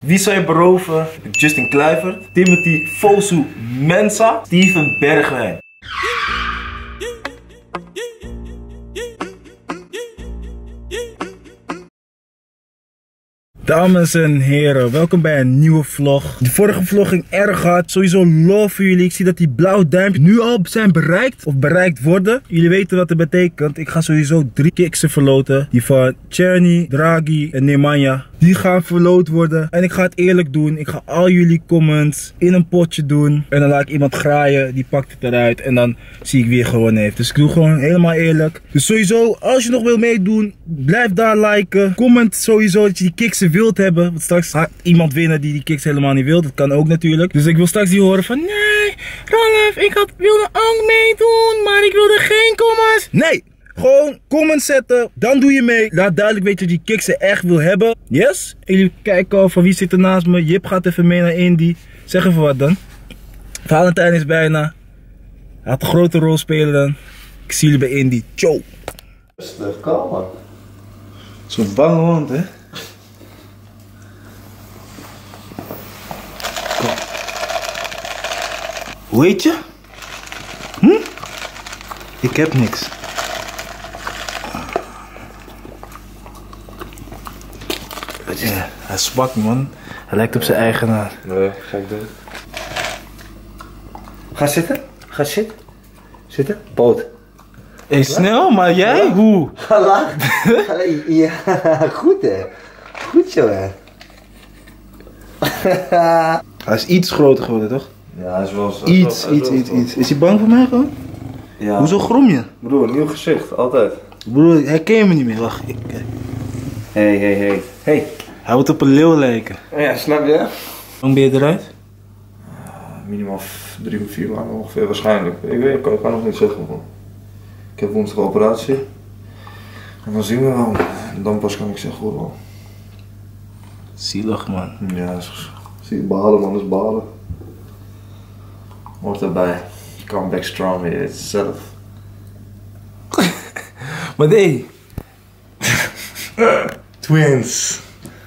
Wie zou je beroven? Justin Kluivert, Timothy Fosu Mensah, Steven Bergwijn. Dames en heren, welkom bij een nieuwe vlog. De vorige vlog ging erg hard. Sowieso love voor jullie. Ik zie dat die blauwe duimpjes nu al zijn bereikt of bereikt worden. Jullie weten wat het betekent. Ik ga sowieso 3 kiksen verloten. Die van Czerny, Draghi en Nemanja. Die gaan verloot worden. En ik ga het eerlijk doen. Ik ga al jullie comments in een potje doen. En dan laat ik iemand graaien. Die pakt het eruit. En dan zie ik wie er gewonnen heeft. Dus ik doe gewoon helemaal eerlijk. Dus sowieso, als je nog wil meedoen, blijf daar liken. Comment sowieso dat je die kiksen wilt hebben. Want straks gaat iemand winnen die kicks helemaal niet wil. Dat kan ook natuurlijk. Dus ik wil straks die horen van... Nee, Ralf, ik wilde ook meedoen, maar ik wilde geen comments. Nee, gewoon comments zetten. Dan doe je mee. Laat duidelijk weten dat je die kicks echt wil hebben. Yes? En jullie kijken al van wie zit er naast me. Jip gaat even mee naar Indy. Zeg even wat dan. Valentijn is bijna. Hij gaat een grote rol spelen dan. Ik zie jullie bij Indy. Ciao. Rustig, kalm man. Zo'n bange hond, hè? Hoe heet je? Ik heb niks. Ja, hij is zwak man. Hij lijkt op zijn eigenaar. Nee, ga ik doen. Ga zitten. Ga zitten. Zitten. Poot. Hey, snel, maar jij? Ja? Hoe? Ga laag. Ja, goed hè. Goed zo hè. Hij is iets groter geworden, toch? Ja, hij is wel zo. Iets. Is hij bang voor mij gewoon? Ja. Hoezo grom je? Broer, nieuw gezicht, altijd. Broer, herken je me niet meer? Wacht, kijk. Hey. Hij wordt op een leeuw lijken. Ja, snap je? Hoe lang ben je eruit? Minimaal 3 of 4 maanden ongeveer, waarschijnlijk. Ik kan nog niet zeggen man. Ik heb woensdag een operatie. En dan zien we wel. En dan pas kan ik zeggen hoe wel. Zielig man. Ja, zie je balen man, dat is balen. Hoort erbij. Come back strong weer, het is zelf. Maar nee. Twins.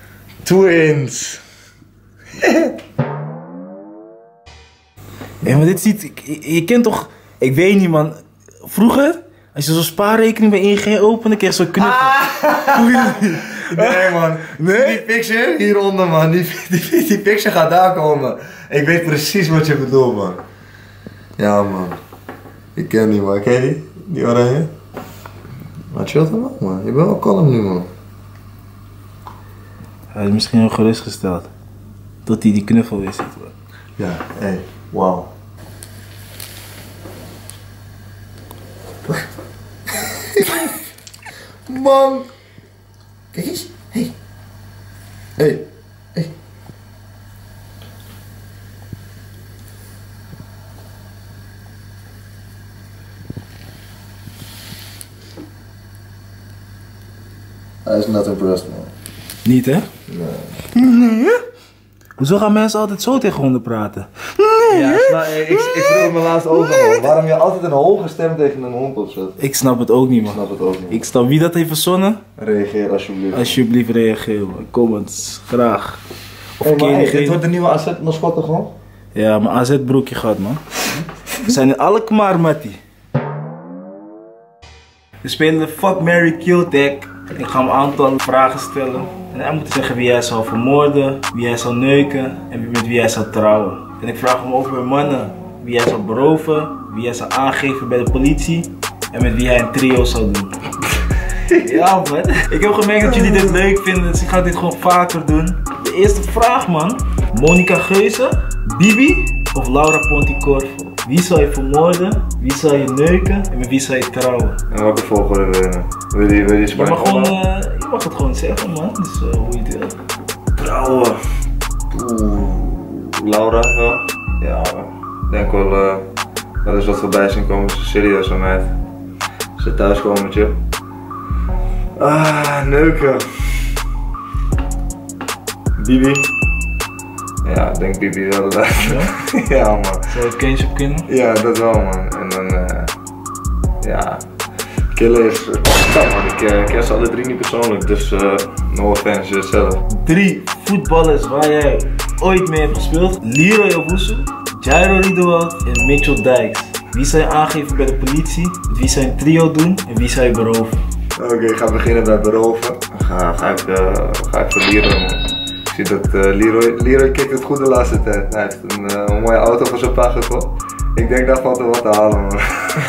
Ja, maar dit ziet, je kent toch, ik weet niet man, vroeger, als je zo'n spaarrekening bij ING opende, kreeg je zo'n knuffel. Nee man, nee? Die picture hieronder man, die picture gaat daar komen. Ik weet precies wat je bedoelt man. Ja man, ik ken die man, ken je die? Die oranje? Maar chill dan ook man, je bent wel kalm nu man. Hij is misschien wel gerustgesteld, tot hij die knuffel weer ziet. Ja, hey, wauw. Man! Kijk eens, hey. Hij is not impressed man. Niet hè? Nee. Hoezo gaan mensen altijd zo tegen honden praten? Ja, ik vroeg me laatst ook nog man. Waarom je altijd een hoge stem tegen een hond opzet? Ik snap het ook niet man. Ik snap het ook niet. Ik snap wie dat heeft verzonnen. Reageer alsjeblieft. Alsjeblieft reageer man. Comments, graag. Of Hey, maar diegene... dit wordt de nieuwe AZ mascotte gewoon? Ja, mijn AZ broekje gaat man. We zijn in Alkmaar mattie. We spelen de Fuck, Marry, Kill deck. Ik ga hem een aantal vragen stellen. En hij moet zeggen wie hij zou vermoorden, wie hij zou neuken en met wie hij zou trouwen. En ik vraag hem ook bij mannen wie hij zou beroven, wie hij zou aangeven bij de politie en met wie hij een trio zou doen. Ja man, ik heb gemerkt dat jullie dit leuk vinden, dus ik ga dit gewoon vaker doen. De eerste vraag man, Monica Geuze, Bibi of Laura Ponticorvo? Wie zou je vermoorden, wie zou je neuken en met wie zou je trouwen? En welke volgorde wil je Je mag, gewoon, je mag het gewoon zeggen man, dus hoe je het wil. trouwen? Laura wel? Ja, ik denk wel dat is wat voorbij zien komen, ze is serieus aan mij. Ze thuis komen met je. Neuken. Bibi. Ja, ik denk Bibi wel. Ja? Ja man. Zou je het kindje op kunnen? Ja, dat wel man. En dan, ja, Killen is tof man, ik ken ze alle 3 niet persoonlijk, dus no offense, je weet zelf. 3 voetballers waar jij ooit mee hebt gespeeld. Leroy Owusu, Jairo Riedewald en Mitchell Dijks. Wie zou je aangeven bij de politie? Met wie zou je een trio doen en wie zou je beroven? Oké, ik ga beginnen bij beroven. Ga ik voor Leroy man. Ik zie dat Leroy kijkt het goed de laatste tijd. Hij heeft een mooie auto voor zijn pa gekocht. Ik denk daar valt er wat te halen man.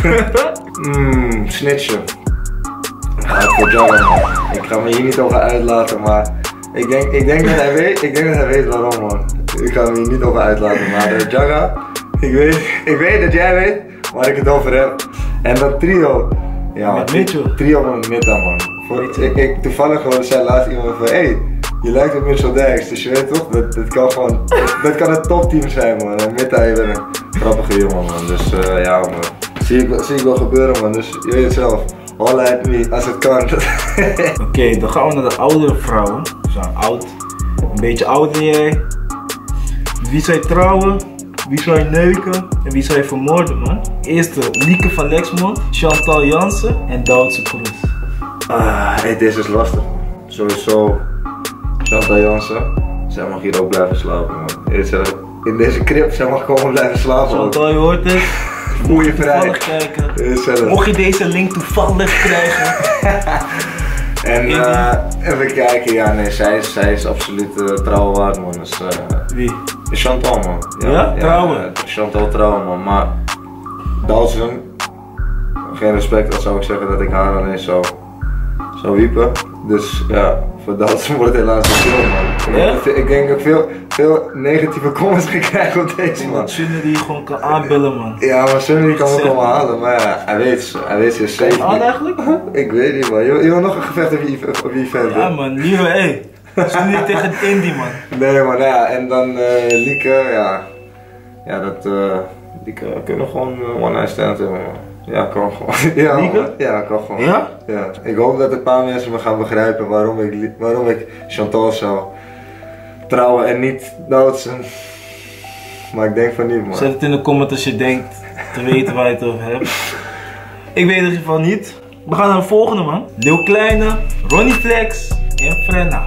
Snitchen. Ga ik voor Jaga man. Ik ga me hier niet over uitlaten, maar ik denk dat hij weet waarom man. Ik ga me hier niet over uitlaten, maar Jaga, ik weet dat jij weet waar ik het over heb. En dat trio, ja, met Mitchell. Trio met Mitta man. Toevallig hoorde zei laatst iemand van, hey, je lijkt op Mitchell Dijks, dus je weet toch, dat kan een topteam zijn man. En Mitta, je bent een grappige jongen man, dus ja man. Zie ik wel gebeuren man, dus je weet het zelf. Holla at me, als het kan. Oké, dan gaan we naar de oudere vrouwen. Ze zijn oud, een beetje ouder dan jij. Wie zou je trouwen? Wie zou je neuken? En wie zou je vermoorden man? Eerste, Lieke van Lexmond, Chantal Jansen en Doutse Kroes. Hey, deze is lastig man. Sowieso Chantal Jansen. Zij mag hier ook blijven slapen man. In deze crib, zij mag gewoon blijven slapen. Chantal, je hoort het. Voel je vrij. Toevallig kijken. Mocht je deze link toevallig krijgen. En even kijken, ja nee, zij is absoluut trouwen waard man. Dus, wie? Chantal man. Ja? Trouwen? Chantal trouwen man, maar Dalsen, geen respect, dat zou ik zeggen dat ik haar alleen zou wiepen. Dus ja, voor Dalsen wordt het helaas niet veel man. Ja? Ik denk dat ik veel negatieve comments ga krijgen op deze man. Sunny die je gewoon kan aanbellen man. Ja, maar Sunny kan me komen halen, maar ja, hij weet je zeker. Aan eigenlijk? Ik weet niet man, je wil nog een gevecht op je event? Ja man, Leroy, hey. Sunny tegen Indy man. Nee man, ja, en dan Lieke, ja dat, Lieke kunnen gewoon one night stand hebben man. Ja, kan gewoon. Ja, Lieke? Ja, kan gewoon. Ja? Ja. Ik hoop dat een paar mensen me gaan begrijpen waarom ik Chantal zou trouwen en niet Doutsen. Maar ik denk van niet man. Zet het in de comments als je denkt te weten waar je het over hebt. Ik weet het in ieder geval niet. We gaan naar de volgende man. Leeuw Kleine, Ronnie Flex en Frenna.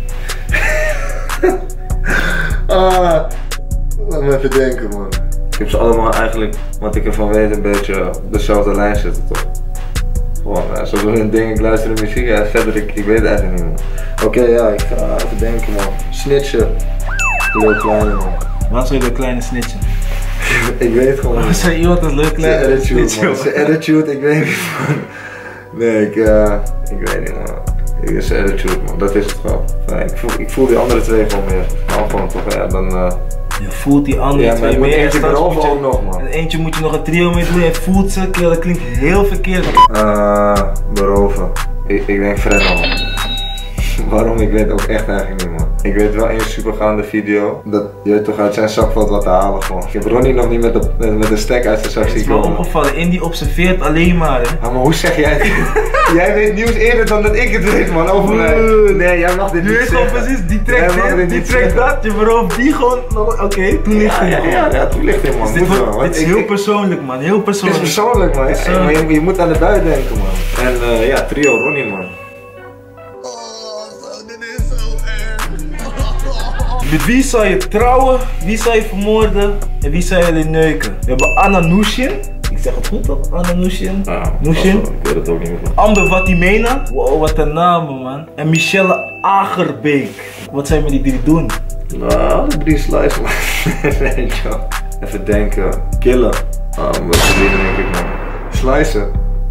Laat me even denken man. Ik heb ze allemaal eigenlijk, wat ik ervan weet, een beetje op dezelfde lijn zitten toch? Gewoon, zo doen hun ding, ik luister de muziek, ja, verder, ik weet het eigenlijk niet man. Oké, ja, ik ga even denken man. Snitchen. Leeuw Kleine man. Wat zou je Leeuw Kleine snitchen? Ik weet gewoon niet. Wat zei iemand als Leeuw Kleine? Zijn attitude man, zijn attitude, ik weet niet man. Nee, ik weet niet man. Ik is attitude man, dat is het gewoon. Ik voel die andere twee gewoon meer. Nou gewoon toch, ja, dan... Je voelt die andere ja, twee meer. meer. Eentje beroven ook nog man. En eentje moet je nog een trio mee doen en voelt ze, dat klinkt heel verkeerd. Beroven. Ik denk Frenna man. Waarom? Ik weet ook echt eigenlijk niet man. Ik weet wel één supergaande video. Dat je weet toch uit zijn zak valt wat te halen gewoon. Ik heb Ronnie nog niet met een stek uit zijn zak zien komen. Het is me opgevallen, Indy observeert alleen maar hè. Maar hoe zeg jij het? Jij weet nieuws eerder dan dat ik het weet man, over mij. Nee, jij mag dit niet zeggen. Je weet gewoon precies, die trekt dit, die trekt dat, je berooft die gewoon. Oké, toelichting. Ja, toelichting man. Dit is heel persoonlijk man, heel persoonlijk. Het is persoonlijk man, maar je moet aan de bui denken man. En ja, trio Ronnie man. Met wie zou je trouwen, wie zou je vermoorden en wie zou je alleen neuken? We hebben Anna Nushin. Ik zeg het goed toch? Anna Nushin. Ja, Nushin. Ik weet het ook niet meer. Amber Vatimena. Wow, wat een namen man. En Michelle Agerbeek. Wat zou je met die 3 doen? Nou, de 3 slices man. Nee joh. Even denken. Killen. Wat verdienen denk ik man. Slicen.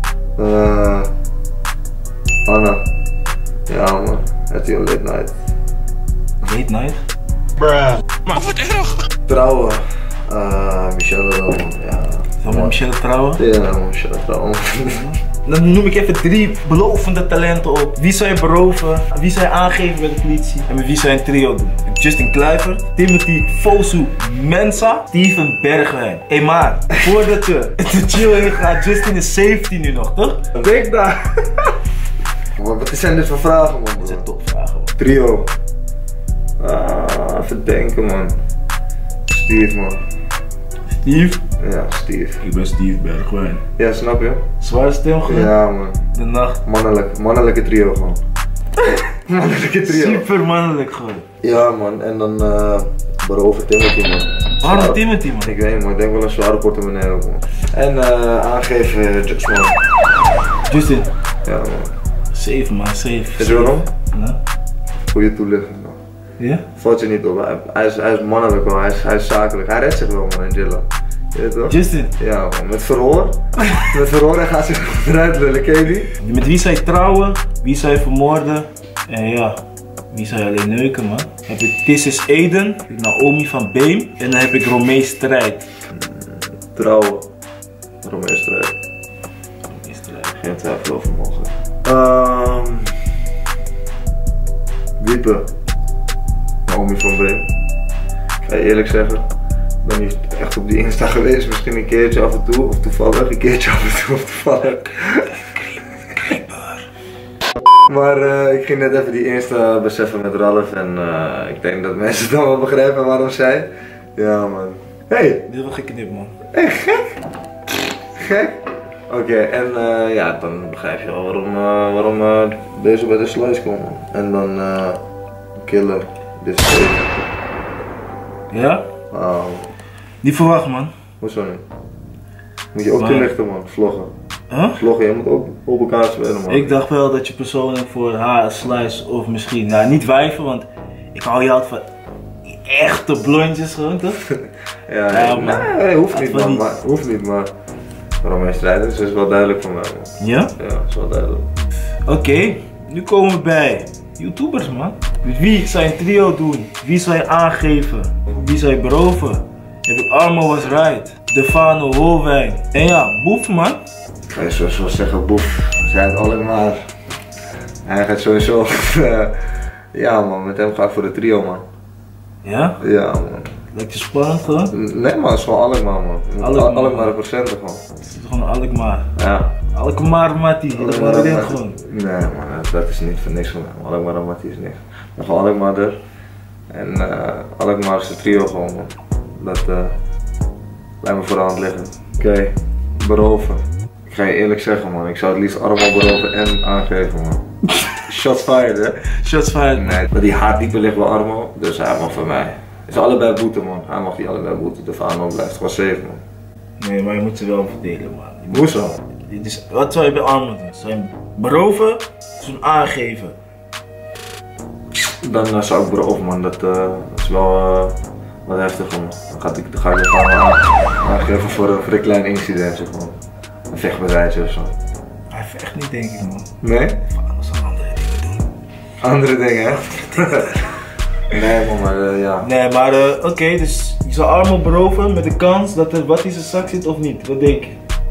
Anna. Ja man. Het is late night. Late night? Bruh. Maar wat erg. Trouwen. Michelle wel man. Ja. Zou je Michelle trouwen? Ja, Michelle trouwen. Dan noem ik even 3 belovende talenten op. Wie zou je beroven? Wie zou je aangeven bij de politie? En met wie zou je een trio doen? Justin Kluivert, Timothy Fosu Mensa, Steven Bergwijn. Hé maar, voordat je de chill in gaat, Justin is 17 nu nog, toch? Denk daar. Wat zijn dit voor vragen man? Dat zijn topvragen man. Trio. Even denken man. Steve man. Steve? Ja, Steve. Ik ben Steve Bergwijn. Ja, snap je? Zwaar stil gewoon? Ja, man. De nacht. Mannelijke trio gewoon. Mannelijke trio. Super mannelijk gewoon. Ja, man. En dan beroven Timothy, man. Waarom Timothy, man? Ik weet niet, maar ik denk wel een zware portemonnee ook, man. En aangeven Just Man. Justin. Ja, man. 7 man, 7. Is er waarom? Ja? Goeie toelichting, man. Ja? Valt je niet op. Hij is mannelijk wel, hij is zakelijk. Hij redt zich wel, man, in Jilla. Je weet toch? Justin. Ja, man. Met verhoor. Met verhoor, hij gaat zich eruit lullen, ken je die? Met wie zou je trouwen? Wie zou je vermoorden? En ja, wie zou je alleen neuken, man? Dan heb ik This is Eden, Naomi van Beem. En dan heb ik Romee Strijd. Trouwen. Romee Strijd. Romee Strijd. Geen twijfel over mogen. Wiepen. Naomi van Beem. Ik ga je eerlijk zeggen, ik ben niet echt op die Insta geweest. Misschien een keertje af en toe, of toevallig. Een keertje af en toe, of toevallig. Maar ik ging net even die Insta beseffen met Ralf en ik denk dat mensen dan wel begrijpen waarom zij. Ja, man. Hey! Dit is wel geknipt, man. Hey, gek! Gek? Oké, en ja, dan begrijp je wel waarom deze bij de slice komen. En dan Killer, dit is deze. Ja? Wauw. Niet verwacht, man. Hoezo niet? Moet je ook Maar- toelichten, man. Vloggen. Huh? Vloggen, je moet ook op elkaar spelen, man. Ik dacht wel dat je persoonlijk voor haar slice of misschien, nou niet wijven, want ik hou je altijd van echte blondjes gewoon, toch? Ja, Ja, nee, man. nee, hoeft niet, Van man. die- Maar, hoeft niet, maar waarom hij strijdt is wel duidelijk voor mij, man. Ja? Ja, is wel duidelijk. Oké, nu komen we bij YouTubers, man. Met wie zou je een trio doen? Wie zou je aangeven? Wie zou je beroven? Heb ik Armo Was Right, Defano Holwijn. En ja, Boef, man. Ik ga je sowieso zeggen, Boef, zijn het allemaal. Hij gaat sowieso. Ja, man, met hem ga ik voor de trio, man. Ja? Ja, man. Lijkt je spannend, gewoon? Nee, man, het is gewoon Alkmaar, man. Alkmaar. Alkmaar representen, gewoon. Het is gewoon Alkmaar. Ja. Alkmaar, Mattie. Dat Alkmaar, erin Alkmaar. gewoon. Nee, man, dat is niet voor niks van mij. Alkmaar en Mattie is niks. Maar gewoon Alkmaar er. En Alkmaar is de trio gewoon, man. Dat lijkt me voor de hand liggen. Oké, beroven. Ik ga je eerlijk zeggen, man. Ik zou het liefst allemaal beroven en aangeven, man. Shots fired, hè? Shots fired. Nee, maar die haardiepe ligt bij Armo, dus hij mag voor mij. Het is allebei boete, man. Hij mag die allebei boete. De Fano blijft gewoon safe, man. Nee, maar je moet ze wel verdelen, man. Je moet- Hoezo? Dit is, wat zou je bij Armo doen? Zou je hem beroven of hem aangeven? Dan zou ik beroven, man. Dat is wel wat heftig, man. Dan ga ik de Fano aangeven voor een klein incidentje, gewoon. Een vechtbedrijfje of zo. Hij vecht niet, denk ik, man. Nee? Vader zou andere dingen doen. Andere dingen, hè? Nee, man, maar ja. Nee, maar oké, dus je zou Armo beroven met de kans dat er wat in zijn zak zit of niet? Wat denk je?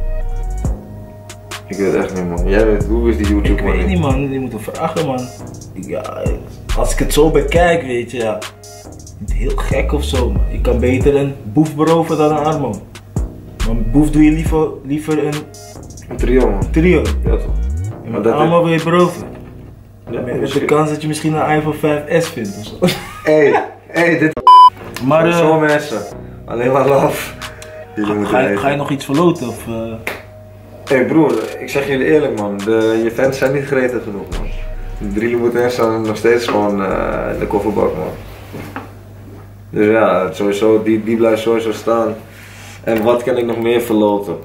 Ik weet het echt niet, man. Jij weet, hoe is die YouTube, Ik man? weet niet, man. Je moet hem vragen, man. Ja, als ik het zo bekijk, weet je, ja. Niet heel gek of zo, man. Ik kan beter een Boef beroven dan een Armo. Maar met Boef doe je liever een Een trio, man. trio. Ja, toch? En Maar met dat Armo wil je beroven. Ja, Met de misschien. kans dat je misschien een iPhone 5S vindt of zo. Hey, dit Maar zo mensen. Alleen maar love. Jullie moeten ga je weten. nog iets verloten of... Hey broer, ik zeg jullie eerlijk, man. Je fans zijn niet gretig genoeg, man. De 3 moeten staan nog steeds gewoon in de kofferbak, man. Dus ja, sowieso, die blijft sowieso staan. En wat kan ik nog meer verloten?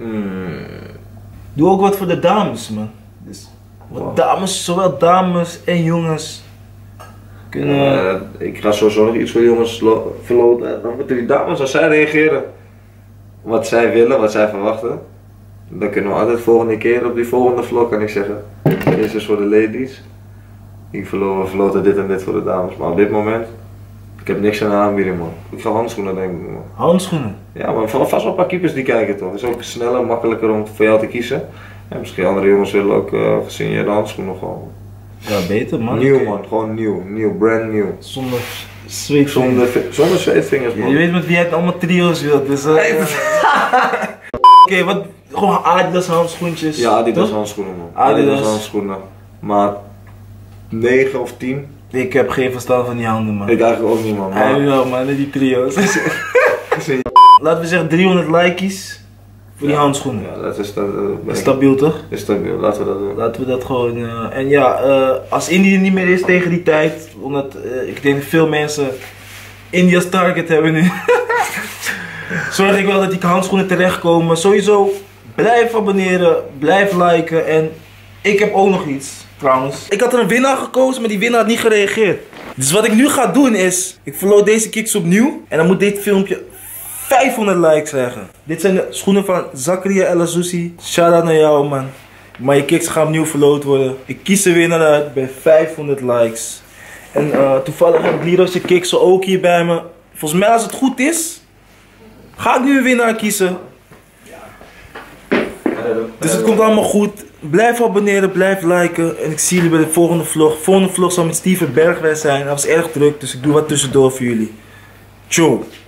Doe ook wat voor de dames, man. Dus wat Wow. dames, zowel dames en jongens kunnen... Ik ga sowieso nog iets voor jongens verloten. En dan moeten die dames, als zij reageren wat zij willen, wat zij verwachten, dan kunnen we altijd volgende keer op die volgende vlog kan ik zeggen. Dit is voor de ladies. Ik verloten dit en dit voor de dames. Maar op dit moment, ik heb niks aan de aanbieding, man. Ik ga handschoenen denk ik, man. Handschoenen. Ja, maar vast wel een paar keepers die kijken toch. Het is ook sneller, makkelijker om voor jou te kiezen. En misschien andere jongens willen ook gesigneerde handschoenen gewoon. Ja, beter, man. Nieuw, man. Gewoon nieuw, brand nieuw. Zonder zweet. Zonder zweetvingers, man. Je weet met wie jij het allemaal trio's wilt, dus... Oké, wat... Gewoon Adidas handschoentjes. Ja, Adidas toch? handschoenen, man. Adidas. handschoenen. Maar 9 of 10? Ik heb geen verstand van die handen, man. Ik eigenlijk ook niet, man. Hij Maar wel, man, met die trio's. laten we zeggen 300 like's voor die handschoenen. Ja, dat is Stabiel toch? Is stabiel, laten we dat doen. Laten we dat gewoon... en ja, als Indië niet meer is tegen die tijd, omdat ik denk dat veel mensen India's target hebben nu. Zorg ik wel dat die handschoenen terechtkomen. Sowieso, blijf abonneren, blijf liken en ik heb ook nog iets trouwens. Ik had er een winnaar gekozen, maar die winnaar had niet gereageerd. Dus wat ik nu ga doen is, ik verloot deze kicks opnieuw en dan moet dit filmpje 500 likes krijgen. Dit zijn de schoenen van Zakaria El Azoussi. Shout out naar jou man. Maar je kicks gaan opnieuw verloot worden. Ik kies de winnaar uit bij 500 likes. En toevallig heb ik Lirosje kicks ook hier bij me. Volgens mij als het goed is, ga ik nu een winnaar kiezen. Dus het komt allemaal goed. Blijf abonneren, blijf liken. En ik zie jullie bij de volgende vlog. De volgende vlog zal met Steven Bergwijn zijn. Dat was erg druk, dus ik doe wat tussendoor voor jullie. Ciao.